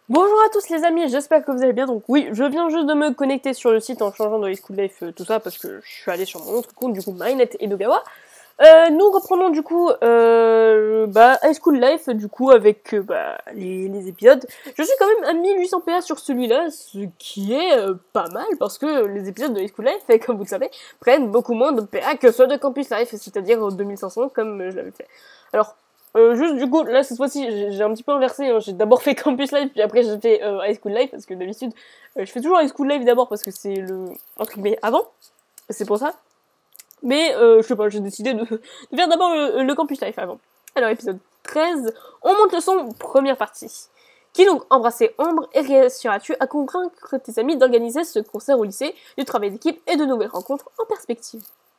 Bonjour à tous les amis, j'espère que vous allez bien. Donc oui, je viens juste de me connecter sur le site en changeant de High School Life, tout ça, parce que je suis allé sur mon autre compte, du coup, Mainet et Dogawa. Nous reprenons du coup High School Life, du coup, avec les épisodes. Je suis quand même à 1800 PA sur celui-là, ce qui est pas mal, parce que les épisodes de High School Life, comme vous le savez, prennent beaucoup moins de PA que ceux de Campus Life, c'est-à-dire 2500 comme je l'avais fait. Alors, juste du coup, là cette fois-ci, j'ai un petit peu inversé. Hein. J'ai d'abord fait Campus Life, puis après j'ai fait High School Life, parce que d'habitude, je fais toujours High School Life d'abord, parce que c'est le entre guillemets avant. C'est pour ça. Mais je sais pas, j'ai décidé de faire d'abord le Campus Life avant. Alors épisode 13, on monte le son, première partie. Qui donc embrasser Ambre et réussiras-tu à convaincre tes amis d'organiser ce concert au lycée, du travail d'équipe et de nouvelles rencontres en perspective?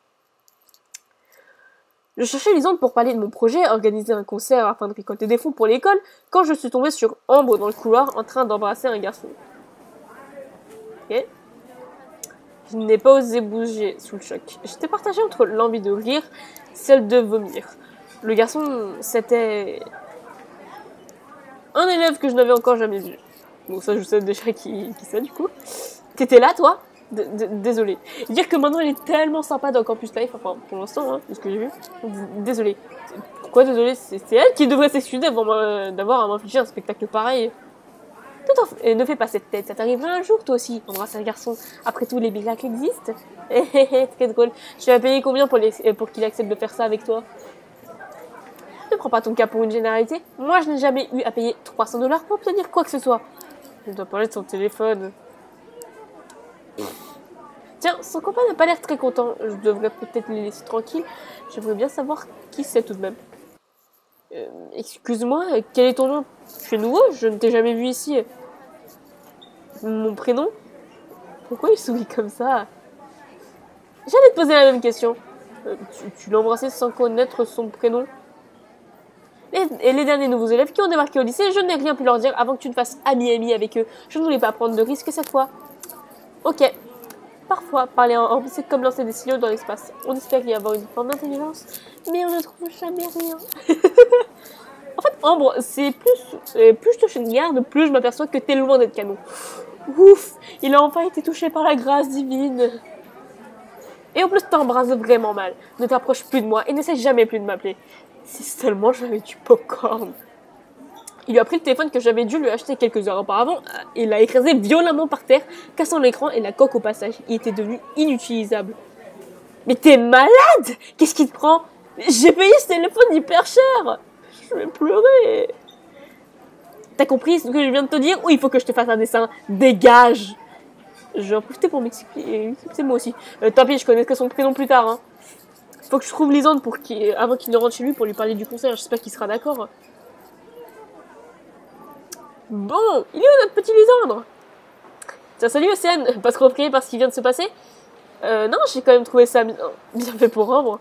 Je cherchais Lisande pour parler de mon projet, organiser un concert afin de récolter des fonds pour l'école, quand je suis tombée sur Ambre dans le couloir en train d'embrasser un garçon. Ok. Je n'ai pas osé bouger sous le choc. J'étais partagée entre l'envie de rire, celle de vomir. Le garçon, c'était un élève que je n'avais encore jamais vu. Bon, ça, je sais déjà qui c'est, du coup. T'étais là, toi? Désolé. Dire que maintenant, il est tellement sympa dans Campus Life, enfin, pour l'instant, hein, de ce que j'ai vu. Désolé. Pourquoi désolé? C'est elle qui devrait s'excuser d'avoir à m'infliger un spectacle pareil. Et ne fais pas cette tête, ça t'arrivera un jour, toi aussi, embrasser un garçon. Après tout, les miracles existent. Très drôle. Tu vas payer combien pour qu'il accepte de faire ça avec toi? Ne prends pas ton cas pour une généralité. Moi, je n'ai jamais eu à payer 300 $ pour obtenir quoi que ce soit. Je dois parler de son téléphone. Tiens, son copain n'a pas l'air très content. Je devrais peut-être les laisser tranquilles. J'aimerais bien savoir qui c'est tout de même. Excuse-moi, quel est ton nom? Tu es nouveau? Je ne t'ai jamais vu ici. Mon prénom? Pourquoi il sourit comme ça? J'allais te poser la même question. Tu l'as embrassé sans connaître son prénom? Et les derniers nouveaux élèves qui ont débarqué au lycée, je n'ai rien pu leur dire avant que tu ne fasses ami-ami avec eux. Je ne voulais pas prendre de risques cette fois. Ok. Parfois, parler en ambre, c'est comme lancer des signaux dans l'espace. On espère y avoir une forme d'intelligence, mais on ne trouve jamais rien. En fait, Ambre, c'est plus je te regarde, plus je m'aperçois que t'es loin d'être canon. Ouf, il a enfin été touché par la grâce divine. Et en plus, t'embrasses vraiment mal. Ne t'approche plus de moi et n'essaie jamais plus de m'appeler. Si seulement j'avais du popcorn. Il lui a pris le téléphone que j'avais dû lui acheter quelques heures auparavant et l'a écrasé violemment par terre, cassant l'écran et la coque au passage. Il était devenu inutilisable. Mais t'es malade? Qu'est-ce qui te prend? J'ai payé ce téléphone hyper cher. Je vais pleurer. T'as compris ce que je viens de te dire ou il faut que je te fasse un dessin? Dégage. Je vais en profiter pour m'expliquer. C'est moi aussi. Tant pis, je connaîtrai son prénom plus tard. Hein. Faut que je trouve Lisande avant qu'il ne rentre chez lui pour lui parler du concert. J'espère qu'il sera d'accord. Bon, il est où notre petit Lisandre? Tiens, salut Océane, pas trop prier par ce qui vient de se passer? Non, j'ai quand même trouvé ça bien fait pour Ambre.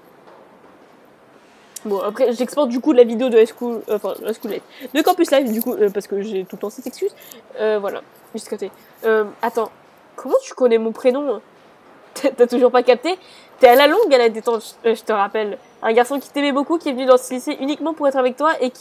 Bon, après, j'exporte du coup la vidéo de High School Life, de Campus Life, du coup, parce que j'ai tout le temps cette excuse. Voilà, juste côté. Attends, comment tu connais mon prénom? T'as toujours pas capté? T'es à la longue à la détente, je te rappelle. Un garçon qui t'aimait beaucoup, qui est venu dans ce lycée uniquement pour être avec toi et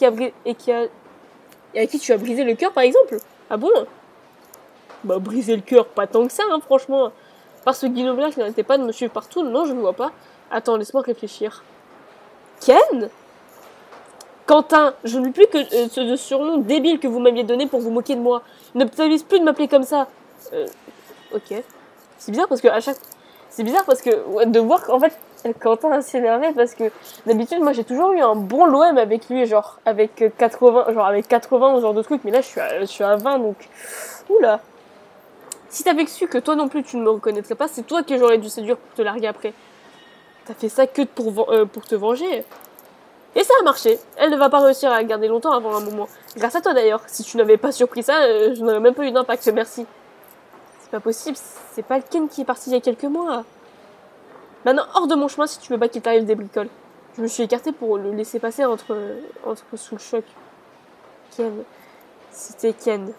à qui tu as brisé le cœur, par exemple? Ah bon? Bah, briser le cœur, pas tant que ça, hein, franchement. Par ce Guillaume-là qui n'arrêtait pas de me suivre partout, non, je ne vois pas. Attends, laisse-moi réfléchir. Ken? Quentin, je ne veux plus que ce surnom débile que vous m'aviez donné pour vous moquer de moi. Ne t'avise plus de m'appeler comme ça. Ok. C'est bizarre parce que à chaque... C'est bizarre parce que de voir qu'en fait Quentin s'énervait parce que d'habitude moi j'ai toujours eu un bon LOM avec lui genre avec 80 ce genre de truc mais là je suis à 20 donc oula. Si t'avais su que toi non plus tu ne me reconnaîtrais pas, c'est toi que j'aurais dû séduire pour te larguer après. T'as fait ça que pour te venger. Et ça a marché. Elle ne va pas réussir à garder longtemps avant un moment. Grâce à toi d'ailleurs. Si tu n'avais pas surpris ça, je n'aurais même pas eu d'impact. Merci. C'est pas possible. C'est pas le Ken qui est parti il y a quelques mois. Maintenant, hors de mon chemin si tu veux pas qu'il t'arrive des bricoles. Je me suis écartée pour le laisser passer entre sous le choc. Ken. C'était Ken.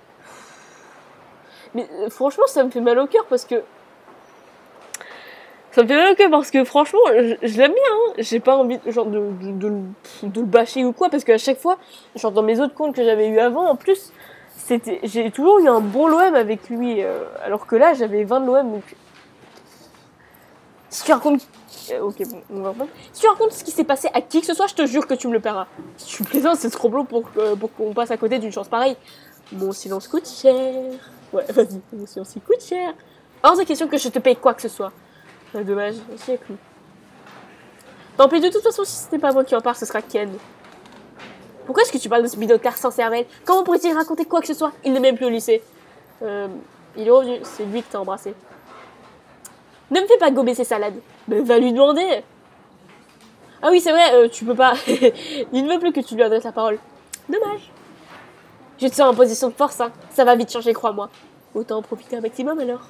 Mais franchement, ça me fait mal au cœur parce que Ça me fait mal au cœur parce que franchement, je l'aime bien, hein. J'ai pas envie genre de le bâcher ou quoi, parce qu'à chaque fois, genre dans mes autres comptes que j'avais eu avant, en plus, j'ai toujours eu un bon LOM avec lui, alors que là, j'avais 20 de l'OM, donc... Si tu racontes... ok, bon, on va reprendre. Si tu racontes ce qui s'est passé à qui que ce soit, je te jure que tu me le paieras. Si tu plaisantes, c'est trop long pour qu'on passe à côté d'une chance pareille. Mon silence coûte cher. Ouais, vas-y, mon silence il coûte cher. Hors de question que je te paye quoi que ce soit. Dommage, aussi avec lui. Tant pis, de toute façon, si ce n'est pas moi qui en parle, ce sera Ken. Pourquoi est-ce que tu parles de ce bidocard sans cervelle? Comment pourrait-il raconter quoi que ce soit? Il n'est même plus au lycée. Il est revenu, c'est lui qui t'a embrassé. Ne me fais pas gober ces salades. Mais va lui demander. Ah oui, c'est vrai, tu peux pas. Il ne veut plus que tu lui adresses la parole. Dommage. Je te sens en position de force, hein. Ça va vite changer, crois-moi. Autant en profiter un maximum alors.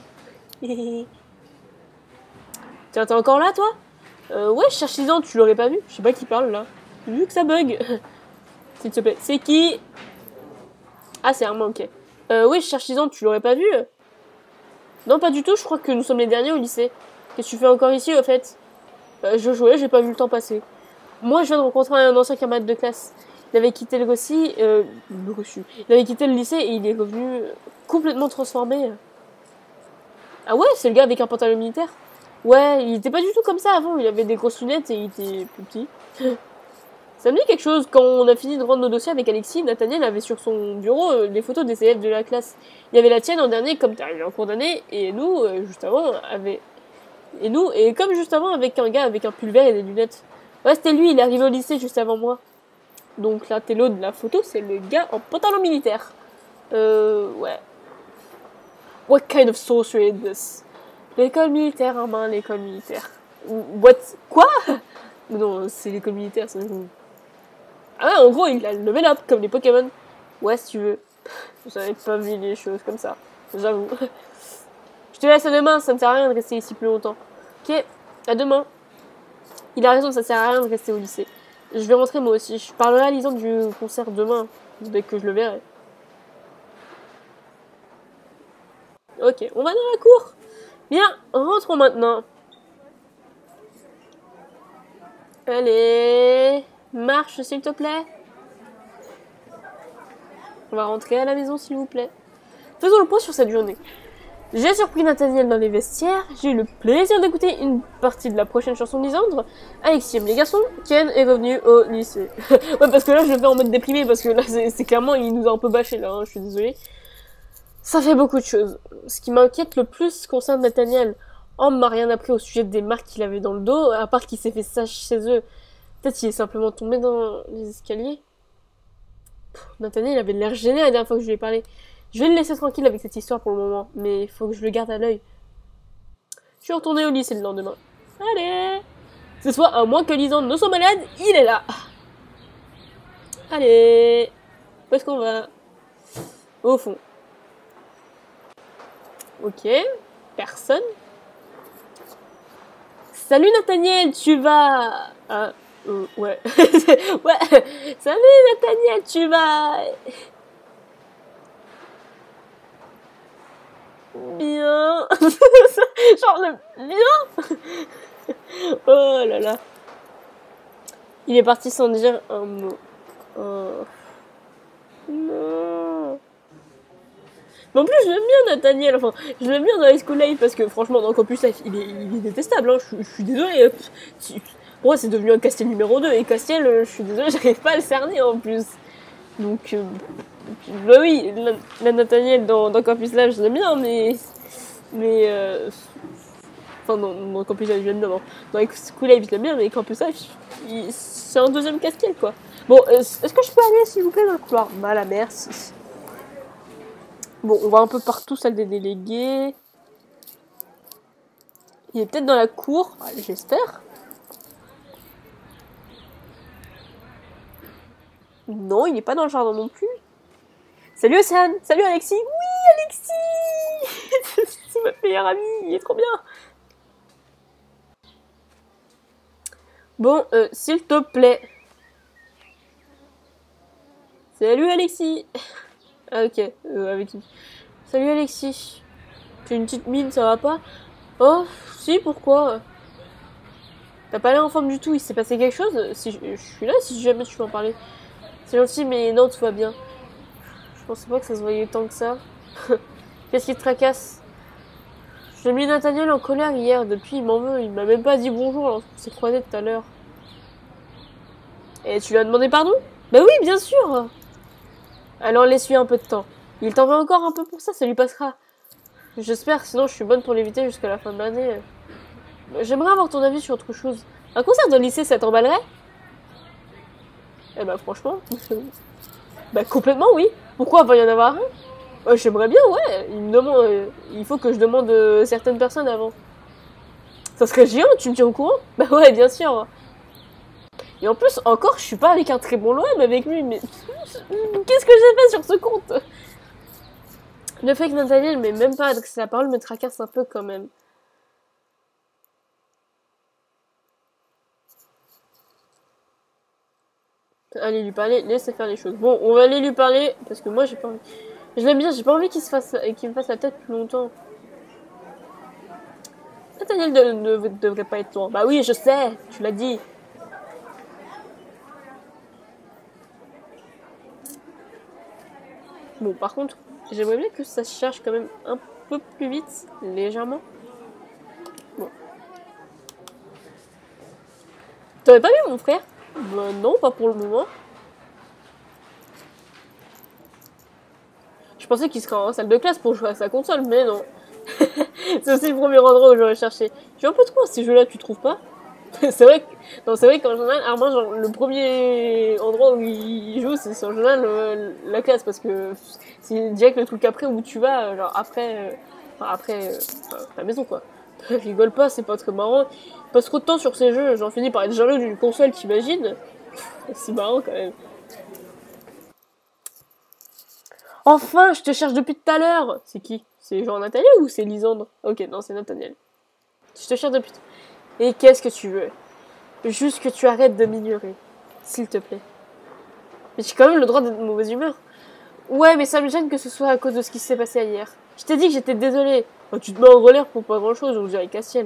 Tiens, t'es encore là, toi? Ouais, je cherche Lisan, tu l'aurais pas vu? Je sais pas qui parle, là. J'ai vu que ça bug. S'il te plaît. C'est qui? Ah, c'est Armand, ok. Oui, je cherche Lisan, tu l'aurais pas vu? Non, pas du tout, je crois que nous sommes les derniers au lycée. Qu'est-ce que tu fais encore ici, au fait? Je jouais, j'ai pas vu le temps passer. Moi, je viens de rencontrer un ancien camarade de classe. Il avait quitté le reçu. Il avait quitté le lycée et il est revenu complètement transformé. Ah ouais, c'est le gars avec un pantalon militaire? Ouais, il était pas du tout comme ça avant, il avait des grosses lunettes et il était plus petit. Ça me dit quelque chose, quand on a fini de rendre nos dossiers avec Alexis, Nathaniel avait sur son bureau les photos des élèves de la classe. Il y avait la tienne en dernier, comme t'es arrivé en cours d'année, et nous, juste avant, et comme juste avant, avec un gars avec un pull vert et des lunettes. Ouais, c'était lui, il est arrivé au lycée juste avant moi. Donc là, télo de la photo, c'est le gars en pantalon militaire. Ouais. What kind of sorcery is this? L'école militaire, en main, l'école militaire. What? Quoi? Non, c'est l'école militaire, ça. Ah, en gros, il a level up, comme les Pokémon. Ouais, si tu veux. Vous avez pas vu les choses comme ça, j'avoue. Je te laisse à demain, ça ne sert à rien de rester ici plus longtemps. Ok, à demain. Il a raison, ça sert à rien de rester au lycée. Je vais rentrer moi aussi. Je parlerai à Lisan du concert demain, dès que je le verrai. Ok, on va dans la cour. Bien, rentrons maintenant. Allez, marche s'il te plaît. On va rentrer à la maison s'il vous plaît. Faisons le point sur cette journée. J'ai surpris Nathaniel dans les vestiaires, j'ai eu le plaisir d'écouter une partie de la prochaine chanson de Lisandre. Alexis aime les garçons, Ken est revenu au lycée. Ouais, parce que là je le fais en mode déprimé, parce que là c'est clairement, il nous a un peu bâché là, hein, je suis désolée. Ça fait beaucoup de choses. Ce qui m'inquiète le plus concerne Nathaniel. Homme m'a rien appris au sujet des marques qu'il avait dans le dos, à part qu'il s'est fait ça chez eux. Peut-être qu'il est simplement tombé dans les escaliers. Nathaniel avait l'air gêné la dernière fois que je lui ai parlé. Je vais le laisser tranquille avec cette histoire pour le moment, mais il faut que je le garde à l'œil. Je suis retournée au lycée le lendemain. Allez! Ce soit à moins que Lisandre ne soit malade, il est là! Allez! Où est-ce qu'on va? Au fond. Ok. Personne. Salut Nathaniel, tu vas... Ah, ouais. Ouais. Salut Nathaniel, tu vas... Bien. Genre le bien. Oh là là. Il est parti sans dire un mot. Oh. Non. Mais en plus, je l'aime bien Nathaniel. Enfin, je l'aime bien dans High School Life parce que franchement, dans Campus Life, il est détestable. Hein. Je suis désolée. Pour moi, c'est devenu un Castiel numéro 2. Et Castiel, je suis désolée, j'arrive pas à le cerner en plus. Donc, bah oui, la Nathaniel dans Campus Life, je l'aime bien, mais enfin, dans Campus Life, je l'aime bien. Dans High School Life, je l'aime bien, mais Campus Life, c'est un deuxième Castiel, quoi. Bon, est-ce que je peux aller, s'il vous plaît, dans le couloir? Bah, la merci. Bon, on va un peu partout, salle des délégués. Il est peut-être dans la cour, j'espère. Non, il n'est pas dans le jardin non plus. Salut Océane! Salut Alexis! Oui, Alexis! C'est ma meilleure amie, il est trop bien! Bon, s'il te plaît. Salut Alexis! Ah, ok, avec lui. Salut Alexis. Tu as une petite mine, ça va pas? Oh, si, pourquoi? T'as pas l'air en forme du tout, il s'est passé quelque chose? Si je suis là, si jamais tu veux en parler. C'est gentil, mais non, tout va bien. Je pensais pas que ça se voyait tant que ça. Qu'est-ce qui te tracasse? J'ai mis Nathaniel en colère hier, depuis il m'en veut, il m'a même pas dit bonjour lorsqu'on s'est croisés tout à l'heure. Et tu lui as demandé pardon? Bah oui, bien sûr! Alors laisse-lui un peu de temps. Il t'en veut encore un peu pour ça lui passera. J'espère, sinon je suis bonne pour l'éviter jusqu'à la fin de l'année. J'aimerais avoir ton avis sur autre chose. Un concert de lycée, ça t'emballerait? Eh bah franchement... bah complètement oui. Pourquoi va y en avoir un? J'aimerais bien, ouais. Il faut que je demande certaines personnes avant. Ça serait géant, tu me tiens au courant? Bah ouais, bien sûr. Et en plus, encore, je suis pas avec un très bon loi avec lui, mais... Qu'est-ce que j'ai fait sur ce compte? Le fait que Nathaniel m'ait même pas adressé la parole me tracasse un peu quand même. Allez lui parler, laissez faire les choses. Bon, on va aller lui parler, parce que moi j'ai pas envie... Je l'aime bien, j'ai pas envie qu'il me fasse la tête plus longtemps. Nathaniel ne devrait pas être loin. Bah oui, je sais, tu l'as dit. Bon, par contre, j'aimerais bien que ça se cherche quand même un peu plus vite, légèrement. Bon. T'avais pas vu mon frère? Bah non, pas pour le moment. Je pensais qu'il serait en salle de classe pour jouer à sa console, mais non. C'est aussi le premier endroit où j'aurais cherché. Je suis un peu trop à ces jeux-là, tu trouves pas? C'est vrai qu'en général, Armand, genre, le premier endroit où il joue, c'est en général la classe, parce que c'est direct le truc après où tu vas, genre après ta maison, quoi. Rigole pas, c'est pas très marrant. Il passe trop de temps sur ces jeux, j'en finis par être jaloux d'une console, t'imagines? C'est marrant quand même. Enfin, je te cherche depuis tout à l'heure. C'est qui? C'est genre Nathaniel ou c'est Lisandre? Ok, non, c'est Nathaniel. Je te cherche depuis... Et qu'est-ce que tu veux? Juste que tu arrêtes de m'ignorer. S'il te plaît. Mais j'ai quand même le droit d'être de mauvaise humeur. Ouais, mais ça me gêne que ce soit à cause de ce qui s'est passé hier. Je t'ai dit que j'étais désolée. Oh, tu te mets en relève pour pas grand-chose, on dirait Cassiel.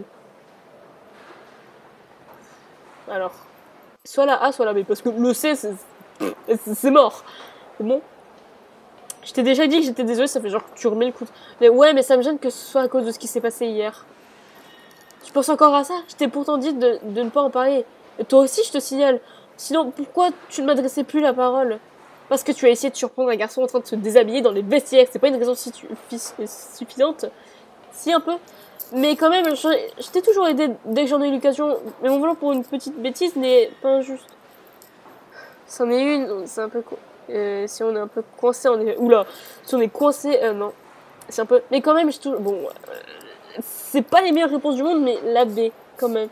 Alors, soit la A, soit la B. Parce que le C, c'est mort. C'est bon? Je t'ai déjà dit que j'étais désolée, ça fait genre que tu remets le coup. Mais ouais, mais ça me gêne que ce soit à cause de ce qui s'est passé hier. Tu penses encore à ça? Je t'ai pourtant dit de ne pas en parler. Et toi aussi, je te signale. Sinon, pourquoi tu ne m'adressais plus la parole? Parce que tu as essayé de surprendre un garçon en train de se déshabiller dans les vestiaires. C'est pas une raison suffisante. Si, un peu. Mais quand même, je t'ai toujours aidé dès que j'en ai eu l'occasion. Mais mon volant pour une petite bêtise n'est pas injuste. C'en est une, c'est un peu... si on est un peu coincé, on est... Oula, si on est coincé, non. C'est un peu... Mais quand même, je toujours... Bon, c'est pas les meilleures réponses du monde, mais la B, quand même.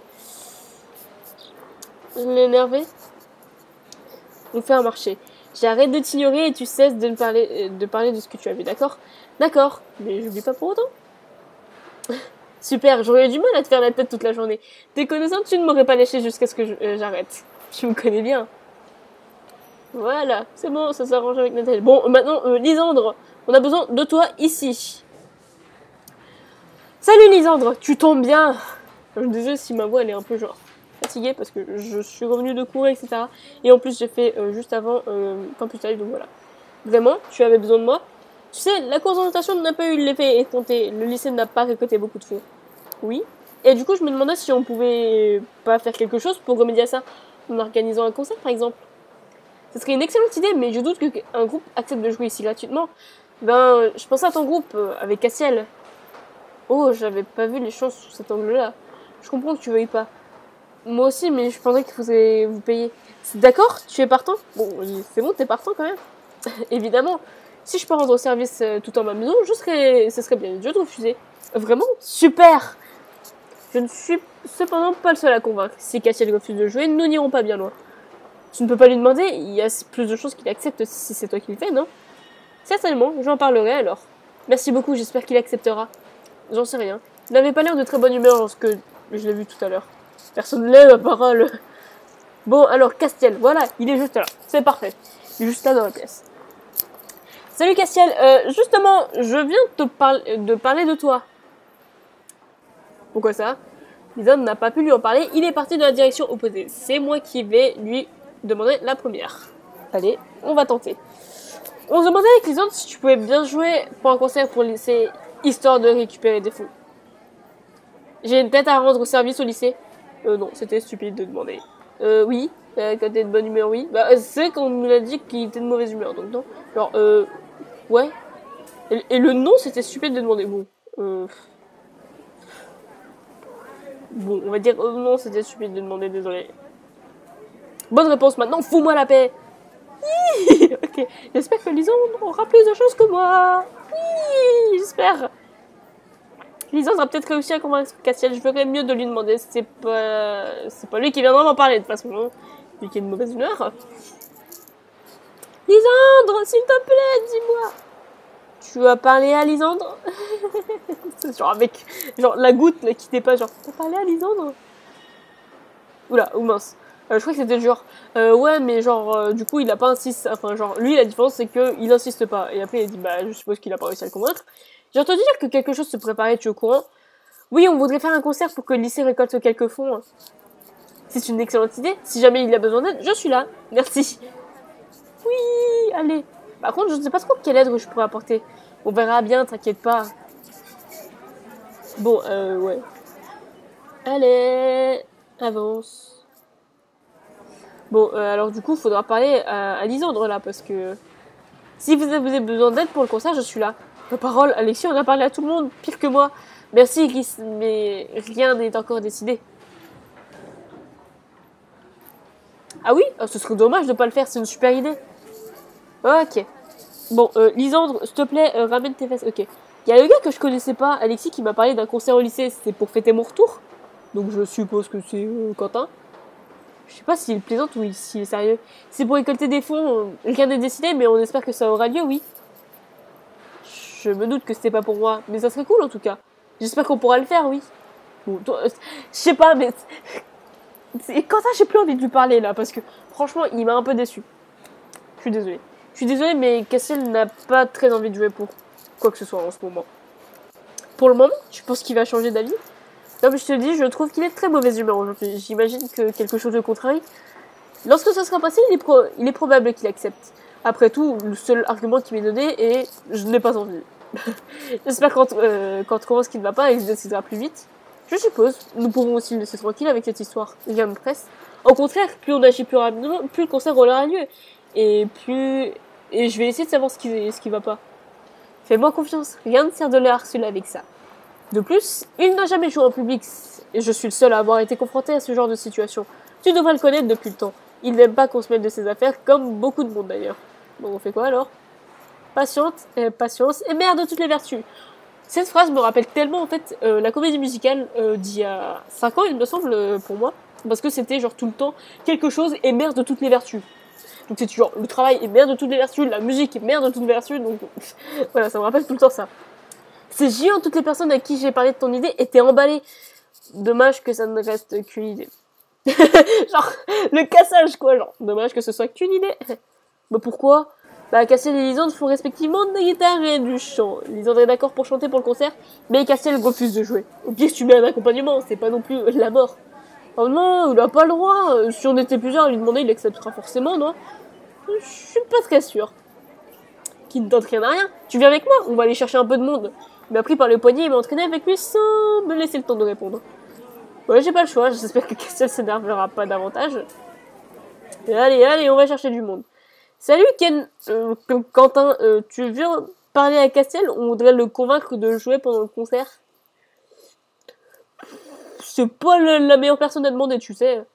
Je l'ai énervé. On fait un marché. J'arrête de t'ignorer et tu cesses de parler de ce que tu as vu, d'accord? D'accord, mais j'oublie pas pour autant. Super, j'aurais eu du mal à te faire la tête toute la journée. T'es connaissant, tu ne m'aurais pas lâché jusqu'à ce que j'arrête. Tu me connais bien. Voilà, c'est bon, ça s'arrange avec Nathalie. Bon, maintenant, Lisandre, on a besoin de toi ici. Salut Lisandre, tu tombes bien. Je me disais si ma voix elle est un peu genre fatiguée parce que je suis revenue de courir, etc. Et en plus j'ai fait juste avant Campus Live, donc voilà. Vraiment, tu avais besoin de moi. Tu sais, la course d'orientation n'a pas eu l'effet escompté. Le lycée n'a pas récolté beaucoup de fonds. Oui. Et du coup, je me demandais si on pouvait pas faire quelque chose pour remédier à ça. En organisant un concert, par exemple. Ce serait une excellente idée, mais je doute qu'un groupe accepte de jouer ici gratuitement. Ben, je pensais à ton groupe avec Cassiel. Oh, j'avais pas vu les choses sous cet angle-là. Je comprends que tu veuilles pas. Moi aussi, mais je pensais qu'il faudrait vous payer. D'accord? Tu es partant? Bon, c'est bon, t'es partant quand même. Évidemment. Si je peux rendre service tout en m'amusant, ce serait bien idiot de refuser. Vraiment? Super! Je ne suis cependant pas le seul à convaincre. Si Cassiel refuse de jouer, nous n'irons pas bien loin. Tu ne peux pas lui demander, il y a plus de chances qu'il accepte si c'est toi qui le fais, non? Certainement, j'en parlerai alors. Merci beaucoup, j'espère qu'il acceptera. J'en sais rien. Il n'avait pas l'air de très bonne humeur lorsque je l'ai vu tout à l'heure. Personne ne l'est, ma parole. Bon, alors, Castiel, voilà, il est juste là. C'est parfait. Il est juste là dans la pièce. Salut Castiel, justement, je viens de parler de toi. Pourquoi ça? Lisandre n'a pas pu lui en parler, il est parti dans la direction opposée. C'est moi qui vais lui demander la première. Allez, on va tenter. On se demandait avec Lisandre si tu pouvais bien jouer pour un concert pour le lycée, histoire de récupérer des fonds. J'ai une tête à rendre au service au lycée. Non, c'était stupide de demander. Oui, quand t'es de bonne humeur, oui. Bah, c'est qu'on nous l'a dit qu'il était de mauvaise humeur, donc non. Genre, ouais. Et le non, c'était stupide de demander. Bon, bon, on va dire non, c'était stupide de demander, désolé. Bonne réponse maintenant, fous-moi la paix. Ok, j'espère que Lisandre aura plus de chance que moi. Oui, j'espère. Lisandre a peut-être réussi à convaincre Castiel. Je ferais mieux de lui demander. C'est pas lui qui viendra m'en parler de toute façon. Hein. Lui qui est de mauvaise humeur. Lisandre, s'il te plaît, dis-moi. Tu as parlé à Lisandre? C'est genre avec genre la goutte là, qui dépasse. Genre, t'as parlé à Lisandre? Oula, oh mince. Je crois que c'était genre, ouais, mais genre, du coup, il a pas insisté. Enfin, genre, lui, la différence, c'est qu'il insiste pas. Et après, il a dit, bah, je suppose qu'il a pas réussi à le convaincre. J'ai entendu dire que quelque chose se préparait, tu es au courant? Oui, on voudrait faire un concert pour que le lycée récolte quelques fonds. C'est une excellente idée. Si jamais il a besoin d'aide, je suis là. Merci. Oui, allez. Par contre, je ne sais pas trop quelle aide je pourrais apporter. On verra bien, t'inquiète pas. Bon, ouais. Allez, avance. Bon, alors du coup, il faudra parler à Lisandre là, parce que si vous avez besoin d'aide pour le concert, je suis là. Ma parole, Alexis, on a parlé à tout le monde, pire que moi. Merci, Iris, mais rien n'est encore décidé. Ah oui, ce serait dommage de pas le faire, c'est une super idée. Ok. Bon, Lisandre, s'il te plaît, ramène tes fesses. Ok. Il y a le gars que je connaissais pas, Alexis, qui m'a parlé d'un concert au lycée, c'est pour fêter mon retour. Donc je suppose que c'est Quentin. Je sais pas s'il plaisante ou s'il est sérieux. C'est pour récolter des fonds, rien n'est décidé, mais on espère que ça aura lieu, oui. Je me doute que c'était pas pour moi, mais ça serait cool en tout cas. J'espère qu'on pourra le faire, oui. Bon, toi, je sais pas, mais... Quentin, j'ai plus envie de lui parler là, parce que franchement, il m'a un peu déçu. Je suis désolée. Je suis désolée, mais Cassiel n'a pas très envie de jouer pour quoi que ce soit en ce moment. Pour le moment, je pense qu'il va changer d'avis. Non, mais je te le dis, je trouve qu'il est de très mauvaise humeur aujourd'hui. J'imagine que quelque chose de contraire. Lorsque ça sera passé, il est probable qu'il accepte. Après tout, le seul argument qui m'est donné est « je n'ai pas envie ». J'espère quand commence qu'il ne va pas, il se décidera plus vite. Je suppose, nous pourrons aussi le laisser tranquille avec cette histoire. Rien me presse. Au contraire, plus on agit plus rapidement, plus le concert aura lieu. Et je vais essayer de savoir ce qui va pas. Fais-moi confiance, rien ne sert de le harceler avec ça. De plus, il n'a jamais joué en public, et je suis le seul à avoir été confronté à ce genre de situation. Tu devrais le connaître depuis le temps. Il n'aime pas qu'on se mêle de ses affaires, comme beaucoup de monde d'ailleurs. Bon, on fait quoi alors? Patience et mère de toutes les vertus. Cette phrase me rappelle tellement en fait la comédie musicale d'il y a 5 ans, il me semble, pour moi. Parce que c'était genre tout le temps quelque chose et mère de toutes les vertus. Donc c'est genre le travail est mère de toutes les vertus, la musique est mère de toutes les vertus, donc voilà, ça me rappelle tout le temps ça. C'est géant, toutes les personnes à qui j'ai parlé de ton idée étaient emballées. Dommage que ça ne reste qu'une idée. Genre, le cassage quoi, genre, dommage que ce soit qu'une idée. Bah pourquoi? Bah Cassiel et Lisandre font respectivement de la guitare et du chant. Lisandre est d'accord pour chanter pour le concert, mais Cassiel refuse de jouer. Au pire, tu mets un accompagnement, c'est pas non plus la mort. Oh non, il a pas le droit. Si on était plusieurs à lui demander, il acceptera forcément, non? Je suis pas très sûre. Qui ne tente rien à rien. Tu viens avec moi, on va aller chercher un peu de monde. Il m'a pris par le poignet et m'a entraîné avec lui sans me laisser le temps de répondre. Ouais, j'ai pas le choix, j'espère que Castiel s'énervera pas davantage. Et allez, on va chercher du monde. Salut Ken, Quentin, tu viens parler à Castiel? On voudrait le convaincre de jouer pendant le concert. C'est pas la meilleure personne à demander, tu sais.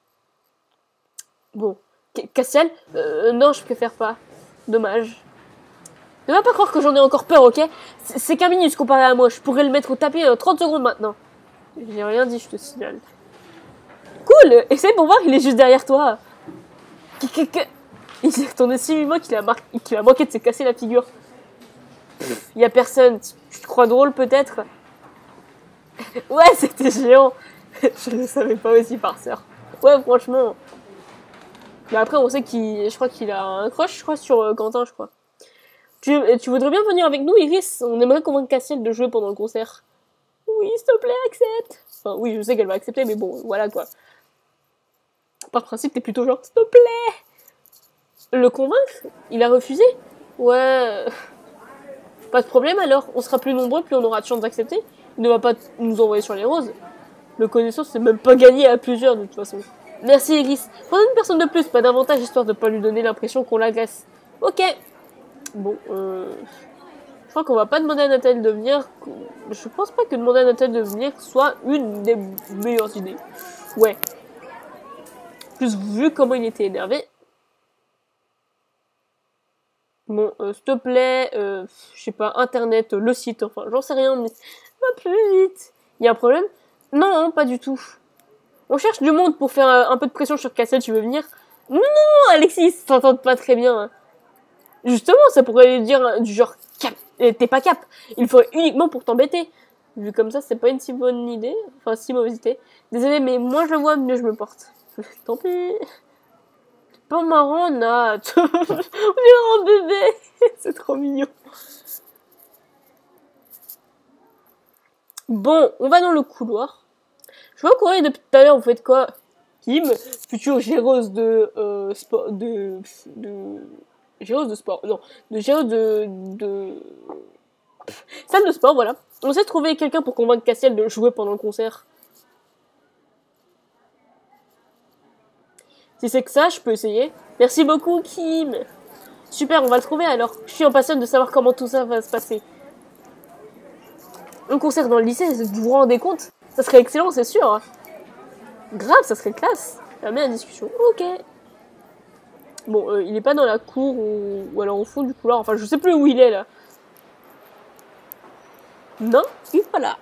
Bon, Castiel, non, je préfère pas. Dommage. Ne va pas croire que j'en ai encore peur, ok? C'est qu'un minus comparé à moi, je pourrais le mettre au tapis 30 secondes maintenant. J'ai rien dit, je te signale. Cool, essaye pour voir, il est juste derrière toi. Il s'est retourné si vivement qu'il a manqué de se casser la figure. Y a personne, tu te crois drôle peut-être? Ouais, c'était géant. Je ne savais pas aussi par sœur. Ouais, franchement. Mais après, on sait je crois qu'il a un crush, je crois, sur Quentin, je crois. Tu voudrais bien venir avec nous, Iris? On aimerait convaincre Castiel de jouer pendant le concert. Oui, s'il te plaît, accepte. Enfin, oui, je sais qu'elle va accepter, mais bon, voilà quoi. Par principe, t'es plutôt genre, s'il te plaît. Le convaincre? Il a refusé? Ouais. Pas de problème alors, on sera plus nombreux, plus on aura de chance d'accepter. Il ne va pas nous envoyer sur les roses. Le connaissance, c'est même pas gagné à plusieurs de toute façon. Merci Iris. Prenez une personne de plus, pas davantage, histoire de pas lui donner l'impression qu'on l'agresse. Ok. Bon, je crois qu'on va pas demander à Nathalie de venir. Je pense pas que demander à Nathalie de venir soit une des meilleures idées. Ouais. Plus vu comment il était énervé. Bon, s'il te plaît, je sais pas, internet, le site, enfin, j'en sais rien, mais va plus vite. Il y a un problème? Non, pas du tout. On cherche du monde pour faire un peu de pression sur Cassel, tu veux venir? Non, non, non, Alexis, ils s'entendent pas très bien. Hein. Justement, ça pourrait dire du genre, cap, t'es pas cap. Il faudrait uniquement pour t'embêter. Vu comme ça, c'est pas une si bonne idée. Enfin, si mauvaise idée. Désolé, mais moins je le vois, mieux je me porte. Tant pis. C'est pas marrant, Nat. On dirait un bébé. C'est trop mignon. Bon, on va dans le couloir. Je vois courir depuis tout à l'heure, vous faites quoi? Kim, future géreuse de sport, géreuse de sport, non, de géreuse salle de sport, voilà. On sait trouver quelqu'un pour convaincre Cassiel de jouer pendant le concert. Si c'est que ça, je peux essayer. Merci beaucoup, Kim. Super, on va le trouver alors. Je suis impatiente de savoir comment tout ça va se passer. Un concert dans le lycée, vous vous rendez compte? Ça serait excellent, c'est sûr. Grave, ça serait classe. La meilleure discussion. Ok. Bon, il est pas dans la cour ou alors au fond du couloir. Enfin, je sais plus où il est là. Non, il est pas là.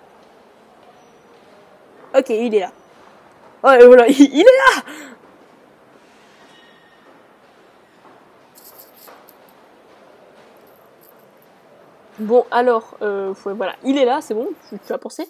Ok, il est là. Ouais, voilà, il est là. Bon, alors, voilà, il est là, c'est bon, tu as pensé?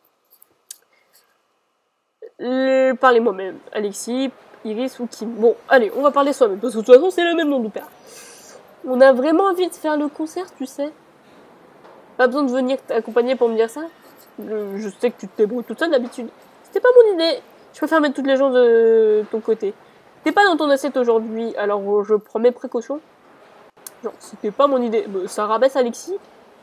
Parlez-moi même, Alexis, Iris ou Kim. Bon, allez, on va parler soi-même, parce que de toute façon, c'est le même nom de père. On a vraiment envie de faire le concert, tu sais. Pas besoin de venir t'accompagner pour me dire ça. Je sais que tu te débrouilles toute seule d'habitude. C'était pas mon idée. Je préfère mettre toutes les gens de ton côté. T'es pas dans ton assiette aujourd'hui, alors je prends mes précautions. Genre, c'était pas mon idée. Ça rabaisse Alexis.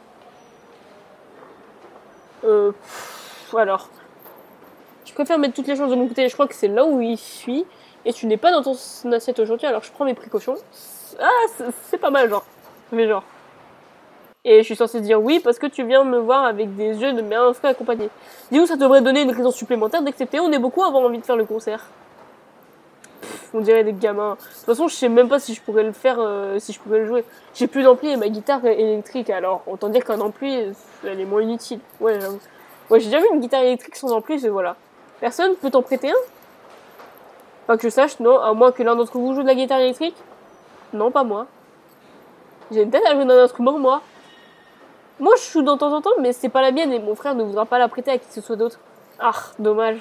Alors, je préfère mettre toutes les chances de mon côté. Je crois que c'est là où il fuit. Et tu n'es pas dans ton assiette aujourd'hui, alors je prends mes précautions. Ah, c'est pas mal, genre. Mais genre. Et je suis censée dire oui parce que tu viens me voir avec des yeux de mes frères accompagnés. Dis-nous, ça devrait donner une raison supplémentaire d'accepter. On est beaucoup à avoir envie de faire le concert. On dirait des gamins. De toute façon, je sais même pas si je pourrais le faire, si je pourrais le jouer. J'ai plus d'ampli et ma guitare est électrique, alors autant dire qu'un ampli, elle est moins inutile. Ouais, j'avoue. Ouais, j'ai déjà vu une guitare électrique sans ampli, et voilà. Personne peut t'en prêter un? Pas que je sache, non, à moins que l'un d'entre vous joue de la guitare électrique? Non, pas moi. J'ai une tête à jouer d'un instrument, moi. Moi, je joue de temps en temps, mais c'est pas la mienne et mon frère ne voudra pas la prêter à qui que ce soit d'autre. Ah, dommage.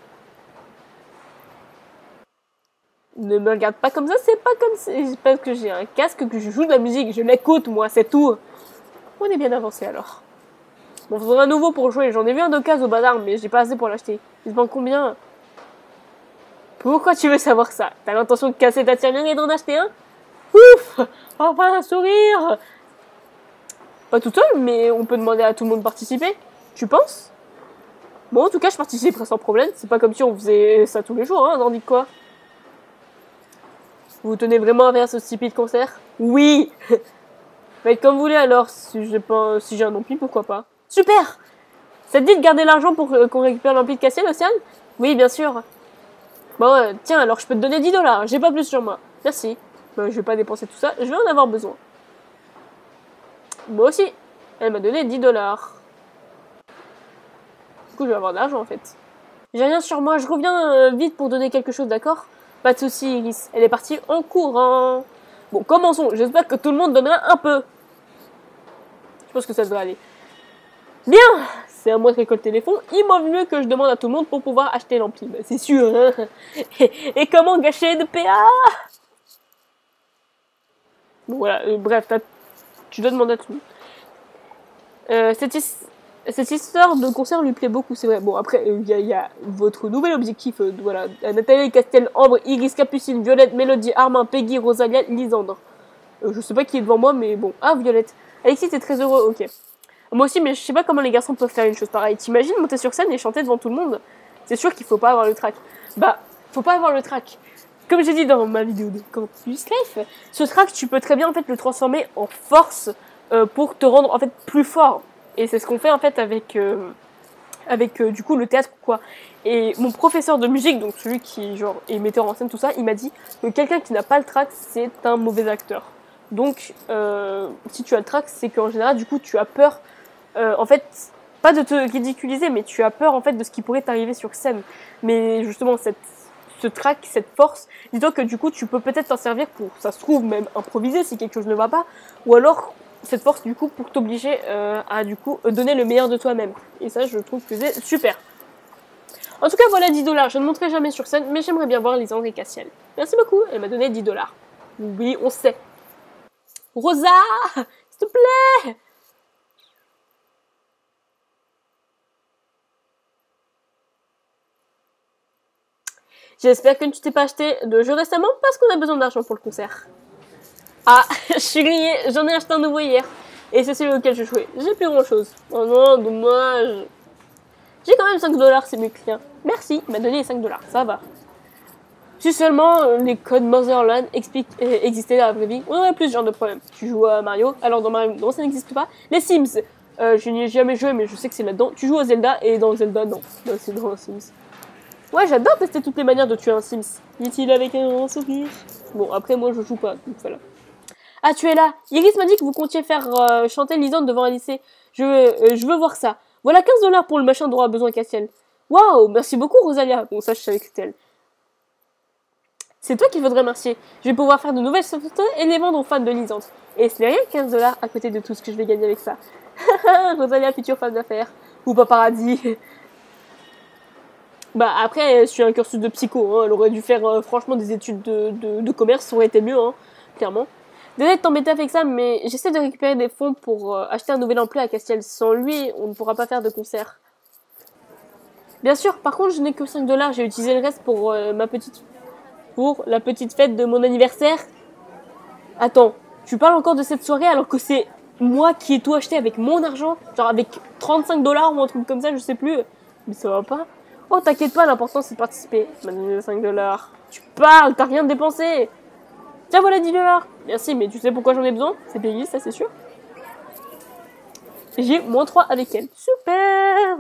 Ne me regarde pas comme ça, c'est pas comme ça. C'est parce que j'ai un casque que je joue de la musique, je l'écoute, moi, c'est tout. On est bien avancé alors. Bon, faudra un nouveau pour jouer. J'en ai vu un d'occasion au bazar, mais j'ai pas assez pour l'acheter. Il se vend combien? Pourquoi tu veux savoir ça? T'as l'intention de casser ta tirelire et d'en acheter un? Ouf! Enfin, un sourire! Pas tout seul, mais on peut demander à tout le monde de participer. Tu penses? Bon, en tout cas, je participerai sans problème. C'est pas comme si on faisait ça tous les jours, hein, n'en dites quoi? Vous tenez vraiment à faire ce stupide concert? Oui! Faites comme vous voulez alors, si j'ai un ampli, pourquoi pas? Super! Ça te dit de garder l'argent pour qu'on récupère l'ampli de Cassiel, Océane? Oui, bien sûr. Bon, tiens, alors je peux te donner 10$, j'ai pas plus sur moi. Merci. Je vais pas dépenser tout ça, je vais en avoir besoin. Moi aussi. Elle m'a donné 10$. Du coup, je vais avoir de l'argent en fait. J'ai rien sur moi, je reviens vite pour donner quelque chose, d'accord? Pas de soucis, Iris. Elle est partie en courant. Bon, commençons. J'espère que tout le monde donnera un peu. Je pense que ça devrait aller. Bien, c'est à moi de récolter les fonds. Il vaut mieux que je demande à tout le monde pour pouvoir acheter l'ampli. Bah, c'est sûr, hein. Et comment gâcher de PA? Bon, voilà, bref, tu dois demander à tout le monde. Cette histoire de concert lui plaît beaucoup, c'est vrai. Bon, après, il y a votre nouvel objectif. Voilà, Nathalie, Castel, Ambre, Iris, Capucine, Violette, Mélodie, Armin, Peggy, Rosalia, Lisandre. Je sais pas qui est devant moi, mais bon. Ah, Violette. Alexis, t'es très heureux, ok. Moi aussi, mais je sais pas comment les garçons peuvent faire une chose pareille. T'imagines monter sur scène et chanter devant tout le monde? C'est sûr qu'il faut pas avoir le trac. Bah, faut pas avoir le trac. Comme j'ai dit dans ma vidéo de Campus Life, ce trac, tu peux très bien en fait le transformer en force pour te rendre en fait plus fort. Et c'est ce qu'on fait en fait avec du coup le théâtre quoi. Et mon professeur de musique, donc celui qui genre est metteur en scène tout ça, il m'a dit que quelqu'un qui n'a pas le trac, c'est un mauvais acteur. Donc si tu as le trac, c'est qu'en général du coup tu as peur en fait pas de te ridiculiser, mais tu as peur en fait de ce qui pourrait t'arriver sur scène. Mais justement ce trac, cette force, dis-toi que du coup tu peux peut-être t'en servir pour, ça se trouve même improviser si quelque chose ne va pas, ou alors cette force du coup pour t'obliger à du coup donner le meilleur de toi-même. Et ça je trouve que c'est super. En tout cas voilà 10 $, je ne monterai jamais sur scène, mais j'aimerais bien voir Lisandre et Cassiel. Merci beaucoup, elle m'a donné 10 $. Oui, on sait. Rosa, s'il te plaît. J'espère que tu t'es pas acheté de jeu récemment parce qu'on a besoin d'argent pour le concert. Ah, je suis grillée, j'en ai acheté un nouveau hier. Et c'est celui auquel je jouais. J'ai plus grand chose. Oh non, dommage. J'ai quand même 5 $, c'est mieux que rien. Merci, il m'a donné les 5 $, ça va. Si seulement les codes Motherland existaient dans la vraie vie, on aurait plus ce genre de problème. Tu joues à Mario, alors dans Mario, non, ça n'existe pas. Les Sims, je n'y ai jamais joué, mais je sais que c'est là-dedans. Tu joues à Zelda, et dans Zelda, non. Non, c'est dans Sims. Ouais, j'adore tester toutes les manières de tuer un Sims. Dit-il avec un grand sourire. Bon, après, moi, je joue pas, donc voilà. Ah, tu es là. Iris m'a dit que vous comptiez faire chanter Lisandre devant un lycée. Je veux voir ça. Voilà 15 $ pour le machin dont a besoin Cassiel. Waouh, merci beaucoup, Rosalia. Bon, ça, je savais que c'était elle. C'est toi qu'il faudrait remercier. Je vais pouvoir faire de nouvelles photos et les vendre aux fans de Lisandre. Et ce n'est rien 15 $ à côté de tout ce que je vais gagner avec ça. Rosalia, future femme d'affaires. Ou paparazzi. Bah après, je suis un cursus de psycho, hein. Elle aurait dû faire franchement des études de commerce, ça aurait été mieux, hein, clairement. Désolé de t'embêter avec ça, mais j'essaie de récupérer des fonds pour acheter un nouvel emploi à Castiel. Sans lui, on ne pourra pas faire de concert. Bien sûr, par contre, je n'ai que 5 $, j'ai utilisé le reste pour la petite fête de mon anniversaire. Attends, tu parles encore de cette soirée alors que c'est moi qui ai tout acheté avec mon argent, genre avec 35 $ ou un truc comme ça, je sais plus. Mais ça va pas. Oh, t'inquiète pas, l'important c'est de participer. M'a donné 5 $. Tu parles, t'as rien dépensé. Tiens, voilà 10 $. Merci, mais tu sais pourquoi j'en ai besoin? C'est payé, ça c'est sûr. J'ai -3 avec elle. Super.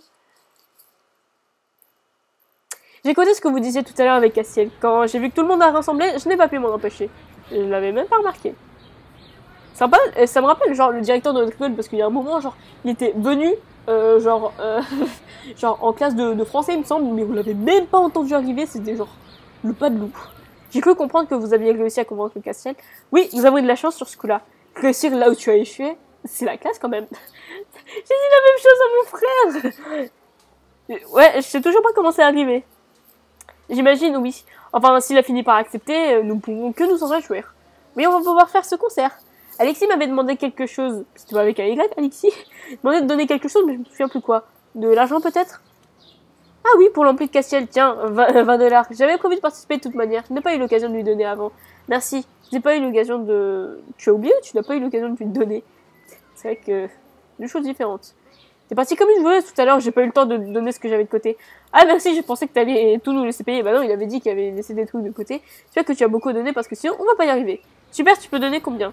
J'ai écouté ce que vous disiez tout à l'heure avec Cassiel. Quand j'ai vu que tout le monde a rassemblé, je n'ai pas pu m'en empêcher. Je ne l'avais même pas remarqué. Ça me rappelle genre le directeur de notre école parce qu'il y a un moment genre il était venu genre en classe de français il me semble, mais vous l'avez même pas entendu arriver, c'était genre le pas de loup. J'ai cru comprendre que vous aviez réussi à convaincre le Castiel. Oui, nous avons eu de la chance sur ce coup-là. Réussir là où tu as échoué, c'est la classe quand même. J'ai dit la même chose à mon frère. Ouais, je sais toujours pas comment c'est arrivé. J'imagine, oui. Enfin, s'il a fini par accepter, nous pouvons que nous en réjouir. Mais on va pouvoir faire ce concert. Alexis m'avait demandé quelque chose. Si tu vas avec un Y, Alexis. Il m'a demandé de donner quelque chose, mais je me souviens plus quoi. De l'argent peut-être? Ah oui, pour l'ampli de Castiel, tiens, 20 $. J'avais prévu de participer de toute manière. Je n'ai pas eu l'occasion de lui donner avant. Merci. J'ai pas eu l'occasion de... Tu as oublié ou tu n'as pas eu l'occasion de lui donner? C'est vrai que... Deux choses différentes. T'es parti comme une voleuse tout à l'heure, j'ai pas eu le temps de donner ce que j'avais de côté. Ah merci, je pensais que t'allais tout nous laisser payer. Bah non, il avait dit qu'il avait laissé des trucs de côté. Tu vois que tu as beaucoup donné parce que sinon on va pas y arriver. Super, tu peux donner combien?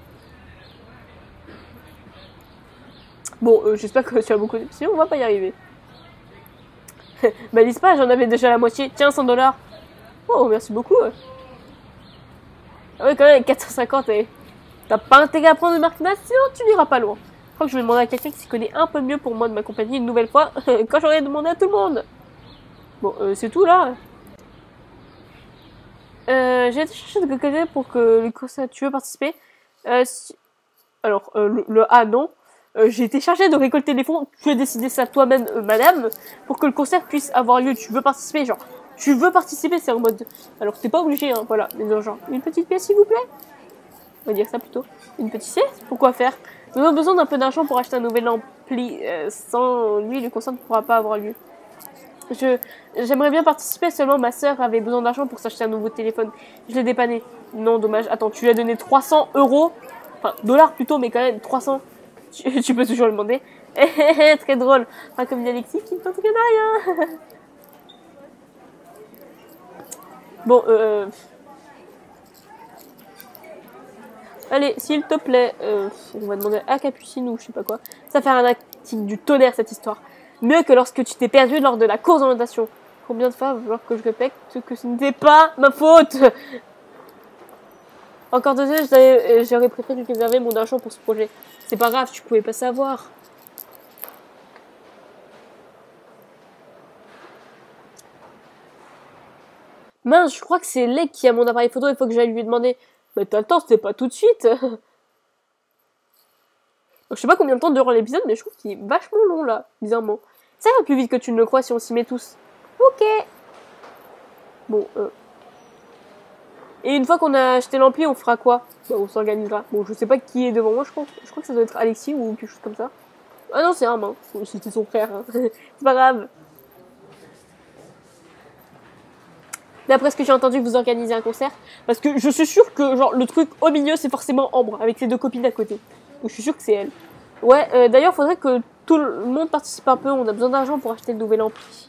Bon, j'espère que tu as beaucoup donné, sinon on va pas y arriver. Bah dis pas, j'en avais déjà la moitié. Tiens, 100 $. Oh, merci beaucoup. Ah ouais, quand même, 450 et... T'as pas intérêt à prendre le marquinage, sinon tu n'iras pas loin. Je crois que je vais demander à quelqu'un qui s'y connaît un peu mieux pour moi de m'accompagner une nouvelle fois quand j'aurais demandé à tout le monde. Bon, c'est tout là. J'ai été chercher de quelqu'un pour que le concert, tu veux participer Alors, le A, non. J'ai été chargée de récolter les fonds. Tu as décidé ça toi-même, madame, pour que le concert puisse avoir lieu. Tu veux participer, genre, tu veux participer, c'est en mode... Alors, t'es pas obligé, hein, voilà. Mais genre, une petite pièce, s'il vous plaît. On va dire ça plutôt. Une petite pièce? Pourquoi faire? Nous avons besoin d'un peu d'argent pour acheter un nouvel ampli. Sans lui, le concert ne pourra pas avoir lieu. J'aimerais bien participer, seulement ma sœur avait besoin d'argent pour s'acheter un nouveau téléphone. Je l'ai dépanné. Non, dommage. Attends, tu lui as donné 300 euros. Enfin, dollars plutôt, mais quand même 300. Tu peux toujours le demander. Très drôle. Pas comme Alexis qui ne t'entraîne rien. Bon, allez, s'il te plaît, on va demander à Capucine ou je sais pas quoi. Ça fait un article du tonnerre cette histoire. Mieux que lorsque tu t'es perdu lors de la course d'orientation. Combien de fois va falloir que je répète que ce n'était pas ma faute? Encore 2 heures, j'aurais préféré réserver mon argent pour ce projet. C'est pas grave, tu pouvais pas savoir. Mince, je crois que c'est Lek qui a mon appareil photo, il faut que j'aille lui demander. Mais t'as le temps, c'était pas tout de suite. Donc, je sais pas combien de temps durant l'épisode, mais je trouve qu'il est vachement long là, bizarrement. Ça va plus vite que tu ne le crois si on s'y met tous. Ok. Bon, Et une fois qu'on a acheté l'ampli, on fera quoi? Bah, on s'organisera. Bon, je sais pas qui est devant moi, je crois que ça doit être Alexis ou quelque chose comme ça. Ah non, c'est Armin. C'était son frère. Hein. C'est pas grave. D'après ce que j'ai entendu, vous organisez un concert. Parce que je suis sûre que genre le truc au milieu, c'est forcément Ambre, avec ses 2 copines à côté. Donc je suis sûre que c'est elle. Ouais, d'ailleurs, faudrait que tout le monde participe un peu. On a besoin d'argent pour acheter le nouvel ampli.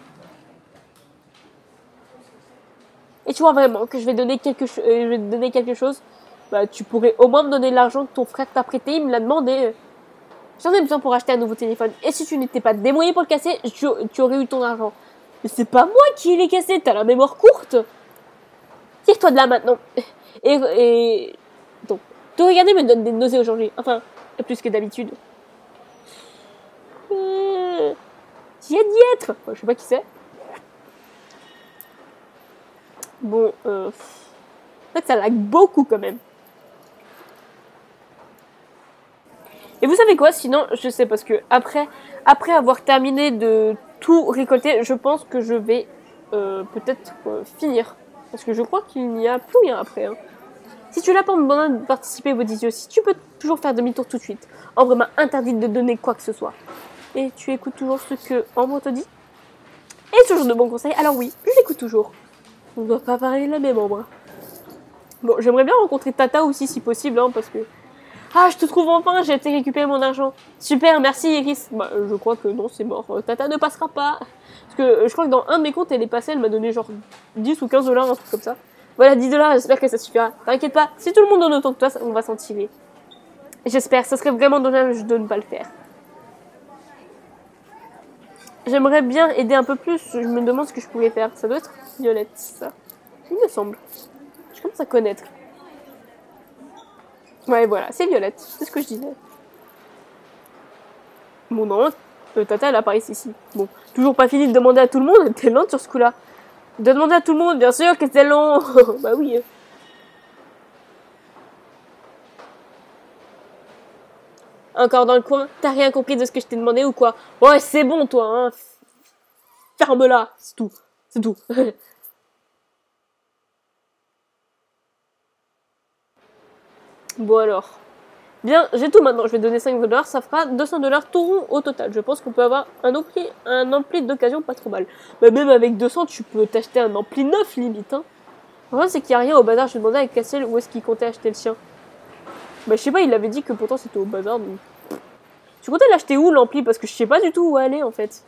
Et tu vois vraiment que je vais donner quelque chose. Bah, tu pourrais au moins me donner l'argent que ton frère t'a prêté. Il me l'a demandé. J'en ai besoin pour acheter un nouveau téléphone. Et si tu n'étais pas débrouillé pour le casser, tu aurais eu ton argent. Mais c'est pas moi qui l'ai cassé, t'as la mémoire courte. Tire-toi de là maintenant. Donc, te regarder me donne des nausées aujourd'hui. Enfin, plus que d'habitude. J'y ai d'y être. Enfin, je sais pas qui c'est. Bon, en fait, ça lag beaucoup quand même. Et vous savez quoi? Sinon, je sais, parce que après avoir terminé de tout récolter, je pense que je vais peut-être finir. Parce que je crois qu'il n'y a plus rien après. Hein. Si tu l'as pas besoin de participer aux vidéos, si tu peux toujours faire demi-tour tout de suite. Ambre m'a interdit de donner quoi que ce soit. Et tu écoutes toujours ce que Ambre te dit? Et toujours de bons conseils. Alors oui, je l'écoute toujours. On ne doit pas parler la même Ambre. Bon, j'aimerais bien rencontrer Tata aussi si possible, hein, parce que... Ah, je te trouve enfin, j'ai été récupérer mon argent. Super, merci Iris. Bah, je crois que non, c'est mort. Tata ne passera pas. Parce que je crois que dans un de mes comptes, elle est passée, elle m'a donné genre 10 ou 15 dollars, un truc comme ça. Voilà, 10 dollars, j'espère que ça suffira. T'inquiète pas, si tout le monde donne autant que toi, on va s'en tirer. J'espère, ça serait vraiment dommage de ne pas le faire. J'aimerais bien aider un peu plus, je me demande ce que je pouvais faire. Ça doit être Violette, ça. Il me semble. Je commence à connaître. Ouais, voilà, c'est Violette, c'est ce que je disais. Bon, non, Tata, elle apparaît ici. Bon, toujours pas fini de demander à tout le monde, t'es lente sur ce coup-là. De demander à tout le monde, bien sûr que c'est long. Bah oui. Encore dans le coin, t'as rien compris de ce que je t'ai demandé ou quoi? Ouais, c'est bon, toi, hein. Ferme-la, c'est tout. C'est tout. Bon alors. Bien, j'ai tout maintenant. Je vais donner 5 dollars. Ça fera 200 dollars tout rond au total. Je pense qu'on peut avoir un ampli d'occasion pas trop mal. Mais même avec 200, tu peux t'acheter un ampli neuf limite. Hein. Le problème, c'est qu'il n'y a rien au bazar. Je demandais à Cassel où est-ce qu'il comptait acheter le sien. Bah, je sais pas, il avait dit que pourtant c'était au bazar. Donc... Tu comptais l'acheter où l'ampli? Parce que je sais pas du tout où aller en fait.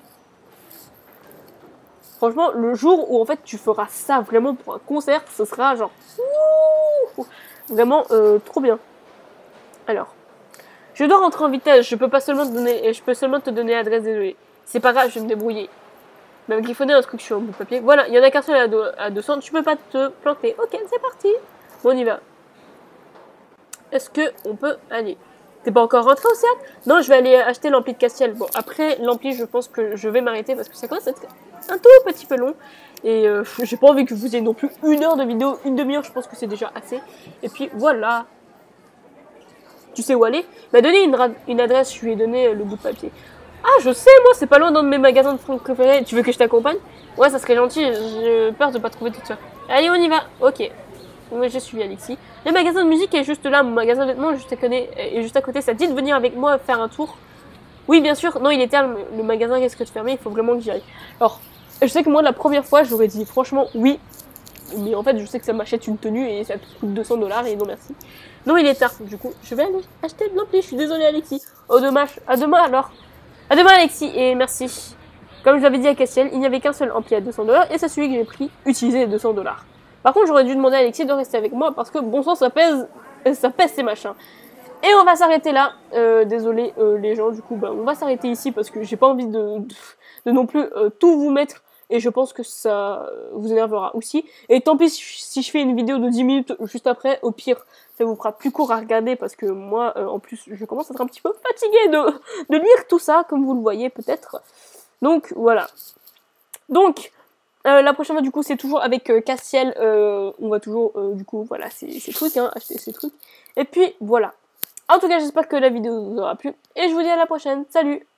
Franchement, le jour où en fait tu feras ça vraiment pour un concert, ce sera genre. Vraiment trop bien. Alors, je dois rentrer en vitesse, je peux seulement te donner l'adresse, désolé. C'est pas grave, je vais me débrouiller. Mais avec griffonner instruction au bout de papier. Voilà, il y en a qu'un seul à 200, tu peux pas te planter. Ok, c'est parti. Bon, on y va. Est-ce que on peut aller? T'es pas encore rentré au cercle? Non, je vais aller acheter l'ampli de Castiel. Bon, après l'ampli, je pense que je vais m'arrêter parce que ça commence à être un tout petit peu long. Et j'ai pas envie que vous ayez non plus 1 heure de vidéo, une demi-heure, je pense que c'est déjà assez. Et puis voilà. Tu sais où aller? Il m'a donné une adresse, je lui ai donné le bout de papier. Ah, je sais, moi, c'est pas loin d'un de mes magasins de fringues préférés. Tu veux que je t'accompagne? Ouais, ça serait gentil, j'ai peur de pas trouver toute seule. Allez, on y va. Ok. Oui, j'ai suivi Alexis. Le magasin de musique est juste là, mon magasin de vêtements est juste à côté. Ça te dit de venir avec moi faire un tour? Oui, bien sûr. Non, il est tard, le magasin risque de fermer, il faut vraiment que j'y aille. Alors, je sais que moi, la première fois, j'aurais dit franchement oui. Mais en fait, je sais que ça m'achète une tenue et ça coûte 200 $ et non merci. Non, il est tard, du coup, je vais aller acheter de l'ampli. Je suis désolée, Alexis. Oh, dommage. À demain alors. À demain, Alexis, et merci. Comme je l'avais dit à Castiel, il n'y avait qu'un seul ampli à 200 $ et c'est celui que j'ai pris, utilisé 200 $. Par contre, j'aurais dû demander à Alexis de rester avec moi parce que bon sang, ça pèse ces machins. Et on va s'arrêter là. Désolé les gens, du coup, bah, on va s'arrêter ici parce que j'ai pas envie de non plus tout vous mettre. Et je pense que ça vous énervera aussi. Et tant pis si je fais une vidéo de 10 minutes juste après, au pire, ça vous fera plus court à regarder parce que moi, en plus, je commence à être un petit peu fatiguée de lire tout ça, comme vous le voyez peut-être. Donc, voilà. Donc, la prochaine fois, du coup, c'est toujours avec Castiel. On va toujours, du coup, voilà, ces trucs, hein, acheter ces trucs. Et puis, voilà. En tout cas, j'espère que la vidéo vous aura plu. Et je vous dis à la prochaine. Salut!